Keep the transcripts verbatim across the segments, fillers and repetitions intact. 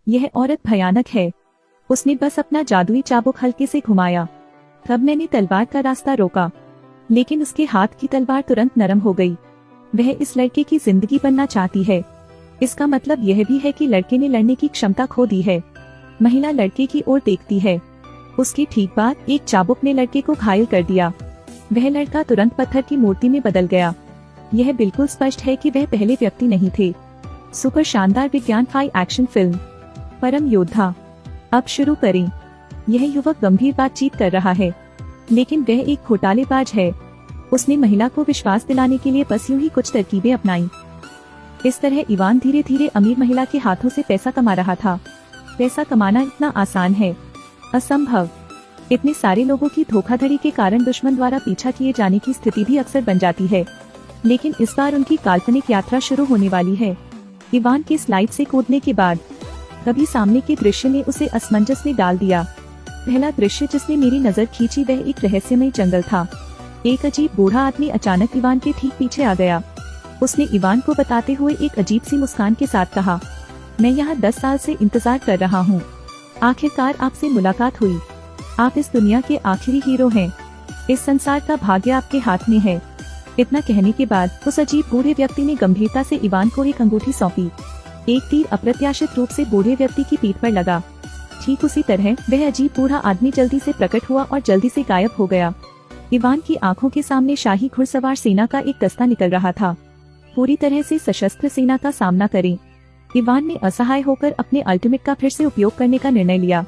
यह औरत भयानक है। उसने बस अपना जादुई चाबुक हल्के से घुमाया। तब मैंने तलवार का रास्ता रोका, लेकिन उसके हाथ की तलवार तुरंत नरम हो गई। वह इस लड़के की जिंदगी बनना चाहती है। इसका मतलब यह भी है कि लड़के ने लड़ने की क्षमता खो दी है। महिला लड़के की ओर देखती है। उसकी ठीक बाद एक चाबुक ने लड़के को घायल कर दिया। वह लड़का तुरंत पत्थर की मूर्ति में बदल गया। यह बिल्कुल स्पष्ट है कि वह पहले व्यक्ति नहीं थे। सुपर शानदार विज्ञान फाई एक्शन फिल्म परम योद्धा। अब शुरू करें। यह युवक गंभीर बातचीत कर रहा है, लेकिन वह एक घोटालेबाज है। उसने महिला को विश्वास दिलाने के लिए बस यूं ही कुछ तरकीबें अपनाई। इस तरह इवान धीरे धीरे अमीर महिला के हाथों से पैसा कमा रहा था। पैसा कमाना इतना आसान है? असंभव। इतने सारे लोगों की धोखाधड़ी के कारण दुश्मन द्वारा पीछा किए जाने की स्थिति भी अक्सर बन जाती है। लेकिन इस बार उनकी काल्पनिक यात्रा शुरू होने वाली है। इवान के स्लाइड से कूदने के बाद कभी सामने के दृश्य ने उसे असमंजस में डाल दिया। पहला दृश्य जिसने मेरी नजर खींची वह एक रहस्यमय जंगल था। एक अजीब बूढ़ा आदमी अचानक इवान के ठीक पीछे आ गया। उसने इवान को बताते हुए एक अजीब सी मुस्कान के साथ कहा, मैं यहाँ दस साल से इंतजार कर रहा हूँ। आखिरकार आपसे मुलाकात हुई। आप इस दुनिया के आखिरी हीरो हैं। इस संसार का भाग्य आपके हाथ में है। इतना कहने के बाद उस अजीब बूढ़े व्यक्ति ने गंभीरता से इवान को एक अंगूठी सौंपी। एक तीर अप्रत्याशित रूप से बूढ़े व्यक्ति की पीठ पर लगा। ठीक उसी तरह वह अजीब बूढ़ा आदमी जल्दी से प्रकट हुआ और जल्दी से गायब हो गया। इवान की आंखों के सामने शाही घुड़सवार सेना का एक दस्ता निकल रहा था। पूरी तरह से सशस्त्र सेना का सामना करें। इवान ने असहाय होकर अपने अल्टीमेट का फिर से उपयोग करने का निर्णय लिया।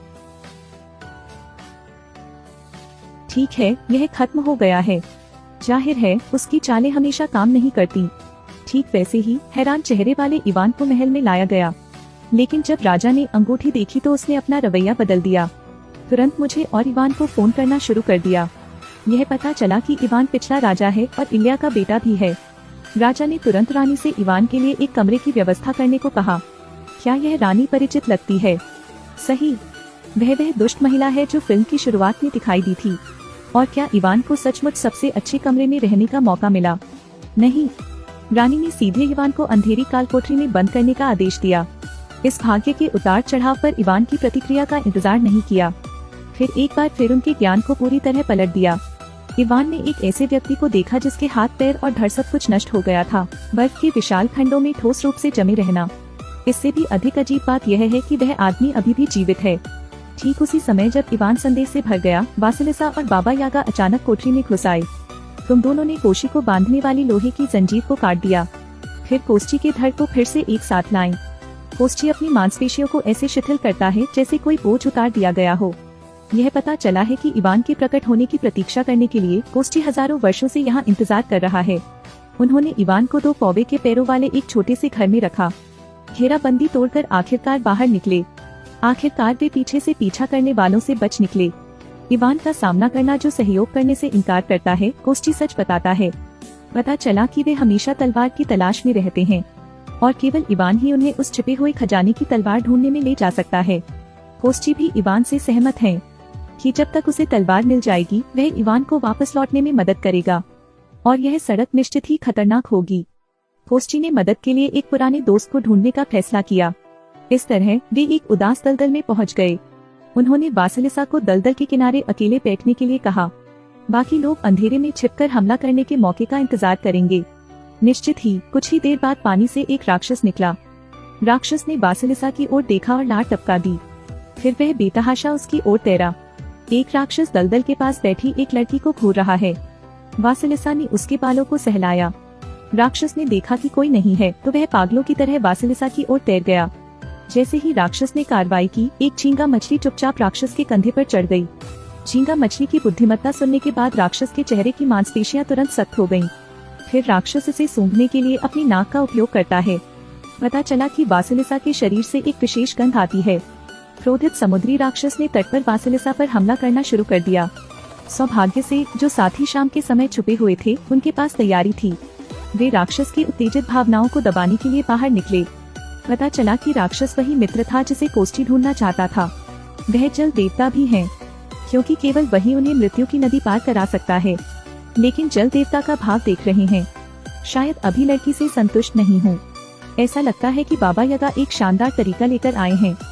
ठीक है, यह खत्म हो गया है। जाहिर है उसकी चालें हमेशा काम नहीं करती। ठीक वैसे ही हैरान चेहरे वाले इवान को महल में लाया गया। लेकिन जब राजा ने अंगूठी देखी तो उसने अपना रवैया बदल दिया। तुरंत मुझे और इवान को फोन करना शुरू कर दिया। यह पता चला कि इवान पिछला राजा है और इलिया का बेटा भी है। राजा ने तुरंत रानी से इवान के लिए एक कमरे की व्यवस्था करने को कहा। क्या यह रानी परिचित लगती है? सही, वह वह दुष्ट महिला है जो फिल्म की शुरुआत में दिखाई दी थी। और क्या इवान को सचमुच सबसे अच्छे कमरे में रहने का मौका मिला? नहीं, रानी ने सीधे इवान को अंधेरी काल कोठरी में बंद करने का आदेश दिया। इस भाग्य के उतार चढ़ाव पर इवान की प्रतिक्रिया का इंतजार नहीं किया। फिर एक बार फिर उनके ज्ञान को पूरी तरह पलट दिया। इवान ने एक ऐसे व्यक्ति को देखा जिसके हाथ पैर और धड़ सब कुछ नष्ट हो गया था। बर्फ के विशाल खंडों में ठोस रूप से जमे रहना। इससे भी अधिक अजीब बात यह है कि वह आदमी अभी भी जीवित है। ठीक उसी समय जब इवान संदेह से भर गया, वासिलिसा और बाबा यागा अचानक कोठरी में घुस आए। तुम दोनों ने कोशी को बांधने वाली लोहे की जंजीर को काट दिया। फिर कोष्ठी के धड़ को फिर से एक साथ लाएं। कोष्ठी अपनी मांसपेशियों को ऐसे शिथिल करता है जैसे कोई बोझ उतार दिया गया हो। यह पता चला है कि इवान के प्रकट होने की प्रतीक्षा करने के लिए कोष्ठी हजारों वर्षों से यहाँ इंतजार कर रहा है। उन्होंने इवान को दो पौवे के पैरों वाले एक छोटे से घर में रखा। घेराबंदी तोड़कर आखिरकार बाहर निकले। आखिरकार वे पीछे से पीछा करने वालों से बच निकले। इवान का सामना करना जो सहयोग करने से इनकार करता है, कोष्ठी सच बताता है। पता चला कि वे हमेशा तलवार की तलाश में रहते हैं और केवल इवान ही उन्हें उस छिपे हुए खजाने की तलवार ढूंढने में ले जा सकता है। कोष्ठी भी इवान से सहमत है कि जब तक उसे तलवार मिल जाएगी वह इवान को वापस लौटने में मदद करेगा और यह सड़क निश्चित ही खतरनाक होगी। कोष्ठी ने मदद के लिए एक पुराने दोस्त को ढूंढने का फैसला किया। इस तरह वे एक उदास दलदल में पहुंच गए। उन्होंने वासिलिसा को दलदल के किनारे अकेले बैठने के लिए कहा। बाकी लोग अंधेरे में छिपकर हमला करने के मौके का इंतजार करेंगे। निश्चित ही कुछ ही देर बाद पानी से एक राक्षस निकला। राक्षस ने वासिलिसा की ओर देखा और लार टपका दी। फिर वह बेतहाशा उसकी ओर तैरा। एक राक्षस दलदल के पास बैठी एक लड़की को घूर रहा है। वासिलिसा ने उसके बालों को सहलाया। राक्षस ने देखा कि कोई नहीं है तो वह पागलों की तरह वासिलिसा की ओर तैर गया। जैसे ही राक्षस ने कार्रवाई की, एक झींगा मछली चुपचाप राक्षस के कंधे पर चढ़ गई। झींगा मछली की बुद्धिमत्ता सुनने के बाद राक्षस के चेहरे की मांसपेशियां तुरंत सख्त हो गईं। फिर राक्षस इसे सूंघने के लिए अपनी नाक का उपयोग करता है। पता चला कि वासिलिसा के शरीर से एक विशेष गंध आती है। क्रोधित समुद्री राक्षस ने तट पर वासिलिसा पर हमला करना शुरू कर दिया। सौभाग्य से जो साथी शाम के समय छुपे हुए थे उनके पास तैयारी थी। वे राक्षस की उत्तेजित भावनाओं को दबाने के लिए बाहर निकले। पता चला कि राक्षस वही मित्र था जिसे कोष्ठी ढूंढना चाहता था। वह जल देवता भी हैं, क्योंकि केवल वही उन्हें मृत्यु की नदी पार करा सकता है। लेकिन जल देवता का भाव देख रहे हैं। शायद अभी लड़की से संतुष्ट नहीं हूँ। ऐसा लगता है कि बाबा यागा एक शानदार तरीका लेकर आए हैं।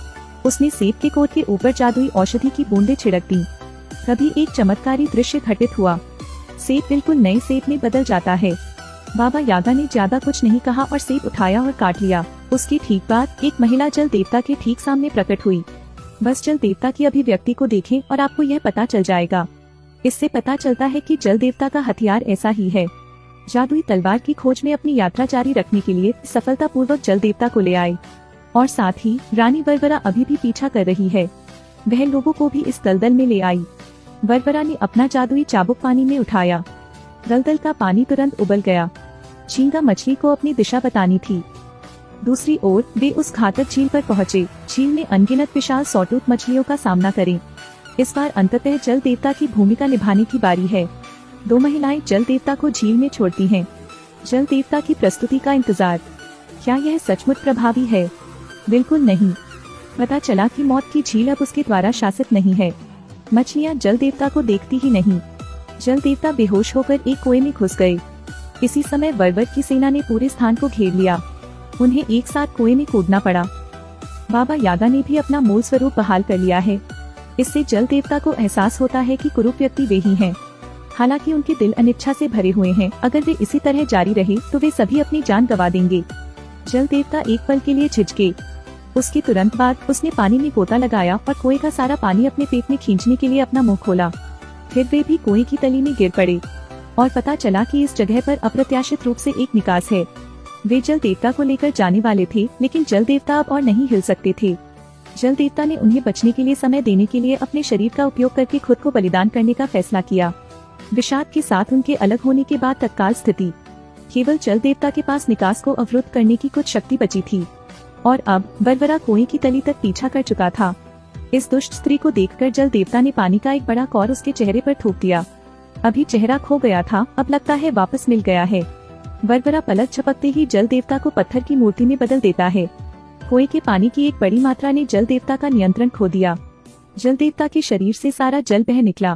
उसने सेब के कोट के ऊपर जादुई औषधि की बूंदें छिड़क दी। तभी एक चमत्कारी दृश्य घटित हुआ। सेब बिल्कुल नए सेब में बदल जाता है। बाबा यागा ने ज्यादा कुछ नहीं कहा और सेब उठाया और काट लिया। उसकी ठीक बाद एक महिला जल देवता के ठीक सामने प्रकट हुई। बस जल देवता की अभिव्यक्ति को देखें और आपको यह पता चल जाएगा। इससे पता चलता है कि जल देवता का हथियार ऐसा ही है। जादुई तलवार की खोज में अपनी यात्रा जारी रखने के लिए सफलतापूर्वक जल देवता को ले आए और साथ ही रानी बरबरा अभी भी पीछा कर रही है। वह लोगों को भी इस दलदल में ले आई। बरबरा ने अपना जादुई चाबुक पानी में उठाया। दलदल का पानी तुरंत उबल गया। झींगा मछली को अपनी दिशा बतानी थी। दूसरी ओर वे उस घातक झील पर पहुँचे। झील में अनगिनत विशाल सौटूथ मछलियों का सामना करें। इस बार अंततः जल देवता की भूमिका निभाने की बारी है। दो महिलाएं जल देवता को झील में छोड़ती हैं। जल देवता की प्रस्तुति का इंतजार। क्या यह सचमुच प्रभावी है? बिल्कुल नहीं। पता चला कि मौत की झील अब उसके द्वारा शासित नहीं है। मछलियां जल देवता को देखती ही नहीं। जल देवता बेहोश होकर एक कुएं में घुस गए। इसी समय बर्बर की सेना ने पूरे स्थान को घेर लिया। उन्हें एक साथ कुएं में कूदना पड़ा। बाबा यागा ने भी अपना मूल स्वरूप बहाल कर लिया है। इससे जल देवता को एहसास होता है कि कुरूप व्यक्ति वे ही हैं। हालांकि उनके दिल अनिच्छा से भरे हुए हैं। अगर वे इसी तरह जारी रहे तो वे सभी अपनी जान गंवा देंगे। जल देवता एक पल के लिए झिझके। उसके तुरंत बाद उसने पानी में गोता लगाया और कुएं का सारा पानी अपने पेट में खींचने के लिए अपना मुंह खोला। फिर वे भी कुएं की तली में गिर पड़े और पता चला कि इस जगह पर अप्रत्याशित रूप से एक निकास है। वे जल देवता को लेकर जाने वाले थे, लेकिन जल देवता अब और नहीं हिल सकते थे। जल देवता ने उन्हें बचने के लिए समय देने के लिए अपने शरीर का उपयोग करके खुद को बलिदान करने का फैसला किया। विषाद के साथ उनके अलग होने के बाद तत्काल स्थिति। केवल जल देवता के पास निकास को अवरुद्ध करने की कुछ शक्ति बची थी और अब बरबरा कुएं की तली तक पीछा कर चुका था। इस दुष्ट स्त्री को देखकर जल देवता ने पानी का एक बड़ा कौर उसके चेहरे पर थूक दिया। अभी चेहरा खो गया था, अब लगता है वापस मिल गया है। बरबरा पलक झपकते ही जल देवता को पत्थर की मूर्ति में बदल देता है। कुएं के पानी की एक बड़ी मात्रा ने जल देवता का नियंत्रण खो दिया। जल देवता के शरीर से सारा जल बह निकला,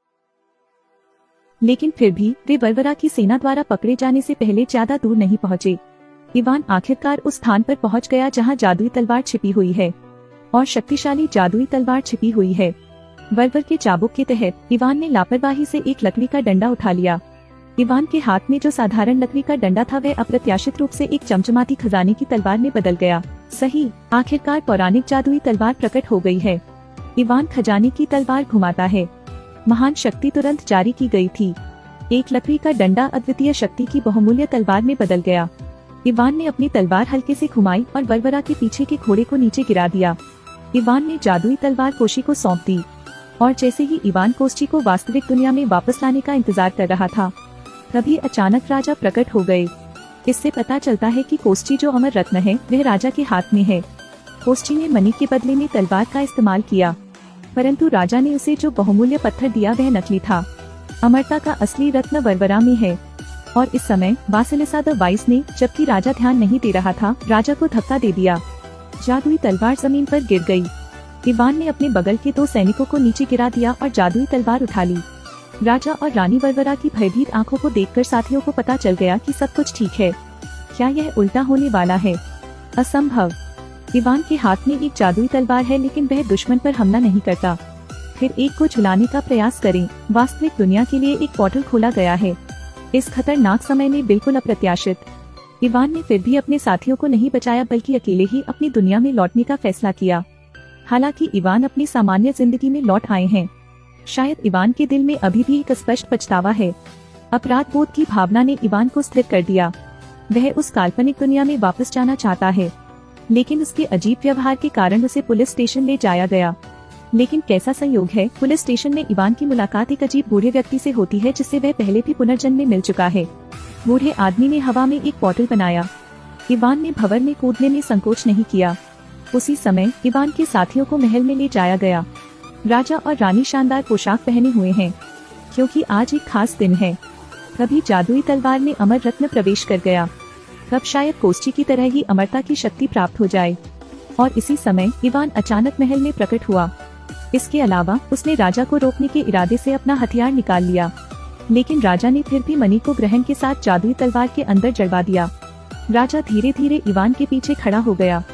लेकिन फिर भी वे बरबरा की सेना द्वारा पकड़े जाने से पहले ज्यादा दूर नहीं पहुँचे। इवान आखिरकार उस स्थान पर पहुंच गया जहां जादुई तलवार छिपी हुई है और शक्तिशाली जादुई तलवार छिपी हुई है। बर्बर के चाबुक के तहत इवान ने लापरवाही से एक लकड़ी का डंडा उठा लिया। इवान के हाथ में जो साधारण लकड़ी का डंडा था वह अप्रत्याशित रूप से एक चमचमाती खजाने की तलवार में बदल गया। सही, आखिरकार पौराणिक जादुई तलवार प्रकट हो गई है। इवान खजाने की तलवार घुमाता है। महान शक्ति तुरंत जारी की गई थी। एक लकड़ी का डंडा अद्वितीय शक्ति की बहुमूल्य तलवार में बदल गया। इवान ने अपनी तलवार हल्के से घुमाई और बरबरा के पीछे के घोड़े को नीचे गिरा दिया। इवान ने जादुई तलवार कोशी को सौंप दी और जैसे ही इवान कोस्ची को वास्तविक दुनिया में वापस लाने का इंतजार कर रहा था, तभी अचानक राजा प्रकट हो गए। इससे पता चलता है कि कोस्ची जो अमर रत्न है वह राजा के हाथ में है। कोस्ची ने मणि के बदले में तलवार का इस्तेमाल किया, परंतु राजा ने उसे जो बहुमूल्य पत्थर दिया वह नकली था। अमरता का असली रत्न बरबरा में है। और इस समय बासिलिसा द वाइस ने, जबकि राजा ध्यान नहीं दे रहा था, राजा को धक्का दे दिया। जादुई तलवार जमीन पर गिर गई। इवान ने अपने बगल के दो सैनिकों को नीचे गिरा दिया और जादुई तलवार उठा ली। राजा और रानी बरबरा की भयभीत आंखों को देखकर साथियों को पता चल गया कि सब कुछ ठीक है। क्या यह उल्टा होने वाला है? असंभव। इवान के हाथ में एक जादुई तलवार है, लेकिन वह दुश्मन पर हमला नहीं करता। फिर एक को झुलाने का प्रयास करें। वास्तविक दुनिया के लिए एक पोर्टल खोला गया है। इस खतरनाक समय में बिल्कुल अप्रत्याशित। इवान ने फिर भी अपने साथियों को नहीं बचाया, बल्कि अकेले ही अपनी दुनिया में लौटने का फैसला किया। हालांकि इवान अपनी सामान्य जिंदगी में लौट आए हैं। शायद इवान के दिल में अभी भी एक स्पष्ट पछतावा है। अपराध बोध की भावना ने इवान को स्थिर कर दिया। वह उस काल्पनिक दुनिया में वापस जाना चाहता है, लेकिन उसके अजीब व्यवहार के कारण उसे पुलिस स्टेशन ले जाया गया। लेकिन कैसा संयोग है, पुलिस स्टेशन में इवान की मुलाकात एक अजीब बूढ़े व्यक्ति से होती है जिससे वह पहले भी पुनर्जन्म में मिल चुका है। बूढ़े आदमी ने हवा में एक पोर्टल बनाया। इवान ने भंवर में कूदने में संकोच नहीं किया। उसी समय इवान के साथियों को महल में ले जाया गया। राजा और रानी शानदार पोशाक पहने हुए हैं, क्योंकि आज एक खास दिन है। तभी जादुई तलवार में अमर रत्न प्रवेश कर गया। तब शायद कोस्ची की तरह ही अमरता की शक्ति प्राप्त हो जाए। और इसी समय इवान अचानक महल में प्रकट हुआ। इसके अलावा उसने राजा को रोकने के इरादे से अपना हथियार निकाल लिया, लेकिन राजा ने फिर भी मणि को ग्रहण के साथ जादुई तलवार के अंदर जड़वा दिया। राजा धीरे धीरे इवान के पीछे खड़ा हो गया।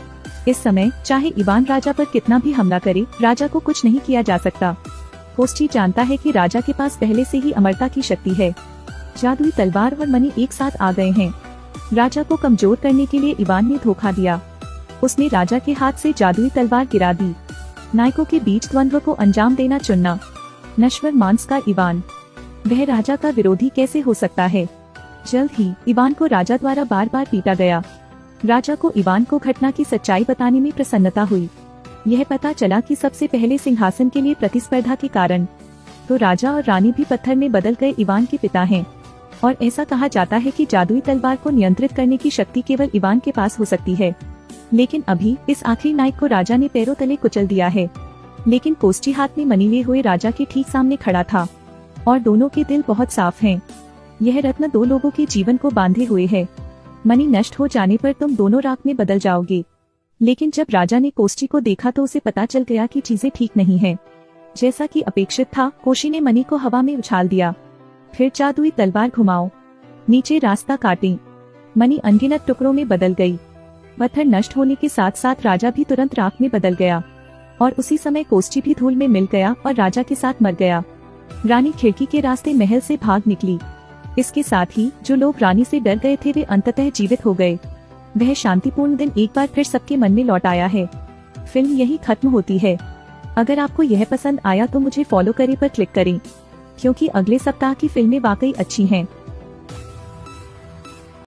इस समय चाहे इवान राजा पर कितना भी हमला करे, राजा को कुछ नहीं किया जा सकता। कोस्टी जानता है कि राजा के पास पहले से ही अमरता की शक्ति है। जादुई तलवार और मनी एक साथ आ गए हैं। राजा को कमजोर करने के लिए इवान ने धोखा दिया। उसने राजा के हाथ से जादुई तलवार गिरा दी। नायकों के बीच द्वंद्व को अंजाम देना चुनना। नश्वर मांस का इवान, वह राजा का विरोधी कैसे हो सकता है। जल्द ही इवान को राजा द्वारा बार बार पीटा गया। राजा को इवान को घटना की सच्चाई बताने में प्रसन्नता हुई। यह पता चला कि सबसे पहले सिंहासन के लिए प्रतिस्पर्धा के कारण तो राजा और रानी भी पत्थर में बदल गए इवान के पिता हैं। और ऐसा कहा जाता है कि जादुई तलवार को नियंत्रित करने की शक्ति केवल इवान के पास हो सकती है। लेकिन अभी इस आखिरी नायक को राजा ने पैरों तले कुचल दिया है। लेकिन कोस्टी हाथ में मनी लिए हुए राजा के ठीक सामने खड़ा था और दोनों के दिल बहुत साफ हैं। यह रत्न दो लोगों के जीवन को बांधे हुए है। मनी नष्ट हो जाने पर तुम दोनों राख में बदल जाओगे। लेकिन जब राजा ने कोस्टी को देखा तो उसे पता चल गया कि चीजें ठीक नहीं है। जैसा कि अपेक्षित था, कोशी ने मनी को हवा में उछाल दिया। फिर जादुई तलवार घुमाओ, नीचे रास्ता काटें। मनी अनगिनत टुकड़ों में बदल गई। पत्थर नष्ट होने के साथ साथ राजा भी तुरंत राख में बदल गया और उसी समय कोस्टी भी धूल में मिल गया और राजा के साथ मर गया। रानी खिड़की के रास्ते महल से भाग निकली। इसके साथ ही जो लोग रानी से डर गए थे वे अंततः जीवित हो गए। वह शांतिपूर्ण दिन एक बार फिर सबके मन में लौट आया है। फिल्म यही खत्म होती है। अगर आपको यह पसंद आया तो मुझे फॉलो करें पर क्लिक करें, क्योंकि अगले सप्ताह की फिल्में वाकई अच्छी हैं।